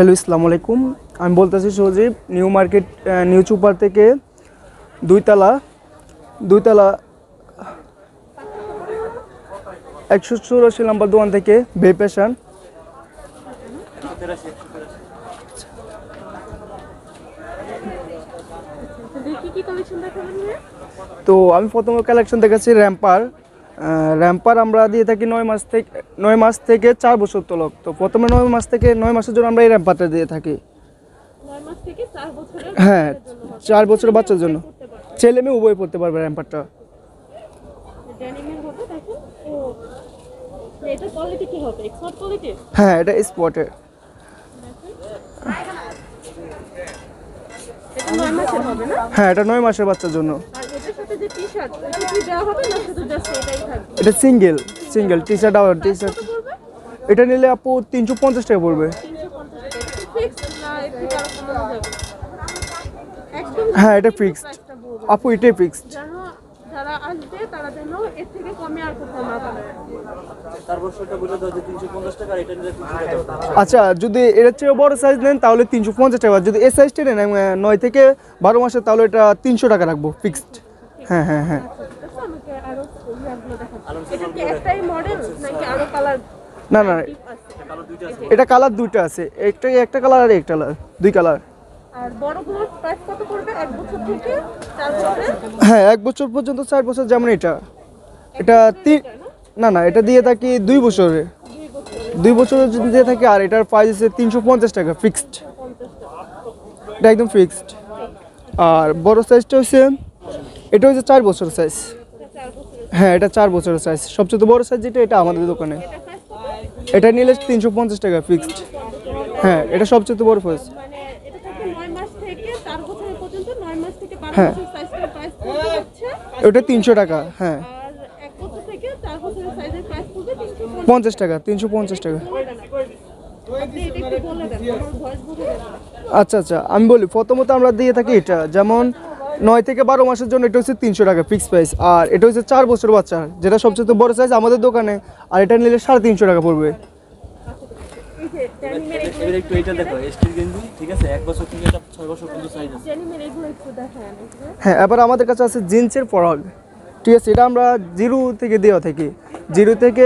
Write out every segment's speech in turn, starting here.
Hello, আসসালামু আলাইকুম। আমি বলতেছি Sajib, new market new super থেকে দুইতলা 184 নাম্বার দোকান থেকে বেপেশান। তো আমি প্রথমে কালেকশন দেখাচ্ছি র্যাম্পার আমরা দিয়ে থাকি 9 মাস থেকে 4 বছর তলক। তো প্রথমে 9 মাস থেকে 9 মাসের জন্য আমরা এই র্যাম্পারটা দিয়ে থাকি। 9 মাস থেকে 4 বছরের হ্যাঁ, 4 বছরের বাচ্চার জন্য, ছেলে মেয়ে উভয় পড়তে পারবে র্যাম্পারটা। ডেনিমের হবে দেখেন। ও এটা কোয়ালিটি কি হবে? Export quality? হ্যাঁ, এটা স্পটের। এটা 9 মাসের হবে না? হ্যাঁ, এটা 9 মাসের বাচ্চার জন্য। আর এটার সাথে যে টি-শার্ট এটা কি দেওয়া হবে না শুধু জাস্ট এটাই থাকবে? এটা সিঙ্গেল টি-শার্ট আর টি-শার্ট। এটা নিলে আপু 350 টাকা পড়বে। 350 টাকা ফিক্সড না একটু আরো কমানো যাবে? একদম হ্যাঁ, এটা ফিক্সড আপু, এটাই ফিক্সড। যারা আসবে তারা যেন এর থেকে কমে আর কোথাও না পাবে। তার বছরটা বলে দাও যে 350 টাকা, এটা নিলে 300 টাকা। আচ্ছা, যদি এর চেয়ে বড় সাইজ নেন তাহলে 350 টাকা। যদি এই সাইজটা নেন 9 থেকে 12 মাসের, তাহলে এটা 300 টাকা রাখবো ফিক্সড। হ্যাঁ হ্যাঁ হ্যাঁ। আমাকে আরো ইয়াগুলো দেখাচ্ছি। এটা কি একটাই মডেল নাকি আরো কালার? না, এটা কালার দুইটা আছে, একটা কালার আর একটা কালার, দুই কালার। আর বড়গুলোর প্রাইস কত পড়বে? 1 বছর থেকে 4 বছর? হ্যাঁ, 1 বছর পর্যন্ত, 4 বছর। যেমন এটা না, এটা দিয়ে থাকি 2 বছরে। 2 বছরের যদি দিয়ে থাকি, আর এটার প্রাইস আছে 350 টাকা ফিক্সড। এটা একদম ফিক্সড। আর বড় সাইজটা এটা হচ্ছে 4 বছরের সাইজ। হ্যাঁ, এটা 4 বছরের সাইজ। সবচেয়ে বড় সাইজ যেটা, এটা আমাদের দোকানে। এটা নিলে 350 টাকা ফিক্সড। হ্যাঁ, এটা সবচেয়ে বড় সাইজ। মানে এটা থাকে 9 মাস থেকে 4 বছর পর্যন্ত। 9 মাস থেকে 12 বছর সাইজের প্রাইস পড়বে হচ্ছে ওটা 300 টাকা। হ্যাঁ, আর 1 বছর থেকে 4 বছরের সাইজের প্রাইস পড়বে 350 টাকা। 350 টাকা। আপনি এটা একটু বলে দেন, আমার ভয়েস বুঝে যাবে। আচ্ছা, আমি বলি। প্রথমত আমরা দিয়ে থাকি এটা, যেমন 9 থেকে 12 মাসের জন্য এটা হচ্ছে 300 টাকা ফিক্স প্রাইস। আর এটা হচ্ছে 4 বছর বাচ্চা, যেটা সবচেয়ে বড় সাইজ আমাদের দোকানে। আর এটা নিলে 350 টাকা পড়বে। এই যে ডেনিমের এবারে একটু এটা দেখো, স্টিল গেঞ্জি, ঠিক আছে? 1 বছর থেকে এটা 6 বছর পর্যন্ত সাইজ আছে। ডেনিমের এগুলো একটু দেখায়। হ্যাঁ, এবার আমাদের কাছে আছে জিন্সের ফরক, ঠিক আছে? এটা আমরা 0 থেকে দেওয়া থাকি, 0 থেকে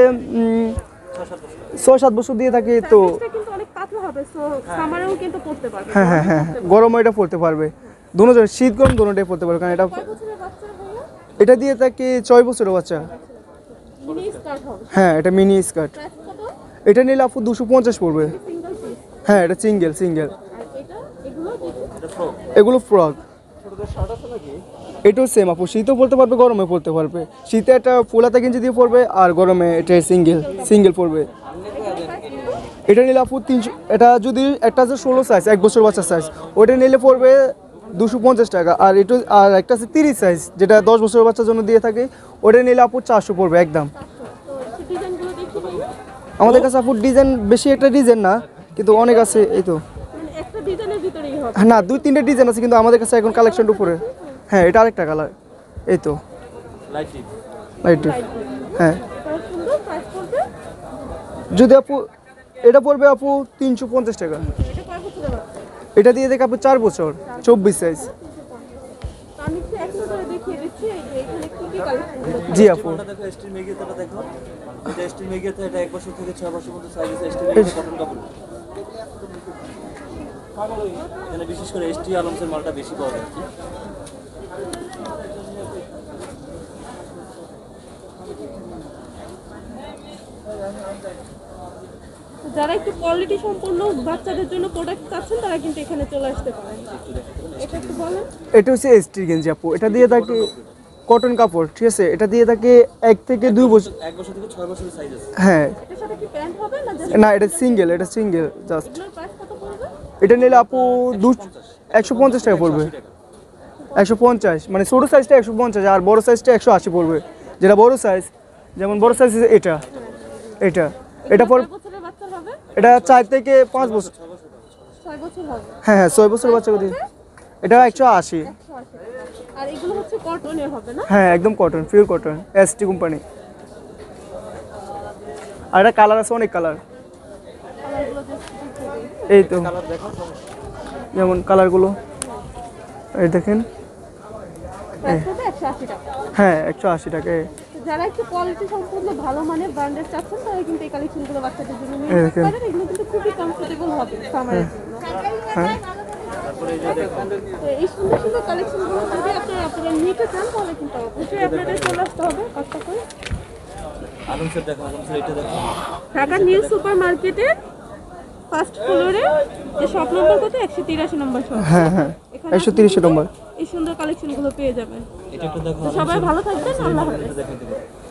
6-7 বছর দিয়ে থাকি। তো এটা কিন্তু অনেক পাতলা হবে, সো সামারেও কিন্তু পড়তে পারবে। হ্যাঁ, গরমে এটা পড়তে পারবে, দুটোই, শীত গরম দুটোটাই পড়তে পারবে। কারণ এটা কয় বছরের বাচ্চা ভাইয়া? এটা দিয়ে থাকি 6 বছরের বাচ্চা। মিনি স্কার্ট হবে। হ্যাঁ, এটা মিনি স্কার্ট। প্রাইস কত? এটা নিলে আপু 250 পড়বে। Single piece. হ্যাঁ, এটা সিঙ্গেল। আর এটা এগুলো ফ্রক। এটাও সেম আপু, শীতও পড়তে পারবে, গরমে পড়তে পারবে। শীতে একটা ফুলাতা গেঞ্জি দিয়ে পড়বে, আর গরমে এটা সিঙ্গেল পড়বে। এটা নিলে আপু 300। এটা যদি একটা আছে 16 সাইজ, 1 বছর বাচ্চার সাইজ, ওটা নিলে পড়বে 250 টাকা। আর একটা আছে 30 সাইজ, যেটা 10 বছরের বাচ্চার জন্য দিয়ে থাকে, ওটা নিলে আপু 400 পড়বে একদম। তো ডিজাইনগুলো দেখি ভাইয়া। আমাদের কাছে আপু ডিজাইন বেশি একটা ডিজাইন না, কিন্তু অনেক আছে। এই তো, মানে একটা ডিজাইনের ভিতরেই হবে। না, 2-3টে ডিজাইন আছে, কিন্তু আমাদের কাছে এখন কালেকশন উপরে। হ্যাঁ, এটা আরেকটা কালার। এই তো লাইট হ্যাঁ। প্রাইস সুন্দর, প্রাইস পড়বে। যদি আপু এটা পড়বে আপু 350 টাকা। এটা কয় বছরের বাচ্চা? এটা দিয়ে দেখে আপু 4 বছর, 24 সাইজ। তো আমি একটু একটা করে দেখিয়ে দিচ্ছি এই যে এখানে কি কি কালেকশন। জি আপু। এটা দেখো, স্টিল মেগিয়াটা দেখো। এটা স্টিল মেগিয়াতে, এটা 1 বছর থেকে 6 বছর পর্যন্ত সাইজ আছে। স্টিল মেগিয়া কটন কাপড়। এখানে বিশেষ করে এসটি আলমসের মালটা বেশি পাওয়া যায়। যারা একটু কোয়ালিটি সম্পন্ন বাচ্চাদের জন্য প্রোডাক্ট চাচ্ছেন তারা কিন্তু এখানে চলে আসতে পারেন। এটা একটু বলেন। এটা হচ্ছে এসটি গেঞ্জি আপু। এটা দিয়ে থাকে কটন কাপড়, ঠিক আছে? এটা দিয়ে থাকে 1 থেকে 2 বছর। 1 বছর থেকে 6 বছরের সাইজ আছে। হ্যাঁ, এটার সাথে কি প্যান্ট হবে না জাস্ট? না, এটা সিঙ্গেল জাস্ট। এগুলোর প্রাইস কত পড়বে? এটা নিলে আপু 150 টাকা পড়বে। 150, মানে ছোট সাইজটা 150, আর বড় সাইজটা 180 পড়বে। যেটা বড় সাইজ, যেমন বড় সাইজ এটা পর কয় বছরের বাচ্চা হবে? এটা 4 থেকে 5 বছর। 6 বছর হবে। হ্যাঁ, 6 বছর বাচ্চাকে দিয়ে এটা 180। 180। আর এগুলো হচ্ছে কটনের হবে না? হ্যাঁ, একদম cotton, pure cotton, ST company. আর এটা কালার আছে, অনেক কালার। কালারগুলো জাস্ট এই তো কালার দেখো সমস্যা যেমন কালারগুলো এই দেখেন প্রাইস হবে 180 টাকা। হ্যাঁ 180 টাকায় তো যারা একটু কোয়ালিটি সম্পূর্ণ ভালো মানের ব্র্যান্ডের চাচ্ছেন তারা কিন্তু এই কালেকশনগুলো বাচ্চাদের জন্য নিয়ে এই যেতে দেখেন। পারেন। এগুলো কিন্তু খুবই কমফোর্টেবল হবে সামারের জন্য। হ্যাঁ তারপরে এই যে দেখো তো এই সুন্দর সুন্দর কালেকশনগুলো যদি আপনারা নিতে চান তাহলে কিন্তু অবশ্যই আপনাদের চলে আসতে হবে কষ্ট করে আলমসের দেখো আলমসের এটা দেখো ঢাকা নিউ সুপার মার্কেটের ফার্স্ট ফ্লোরে যে শপ নম্বর কত 183 নম্বর শপ। হ্যাঁ হ্যাঁ 130 নম্বর এই সুন্দর কালেকশনগুলো পেয়ে যাবেন। এটা একটু দেখো তো সবাই ভালো থাকবেন, আল্লাহ হাফেজ। এটা দেখো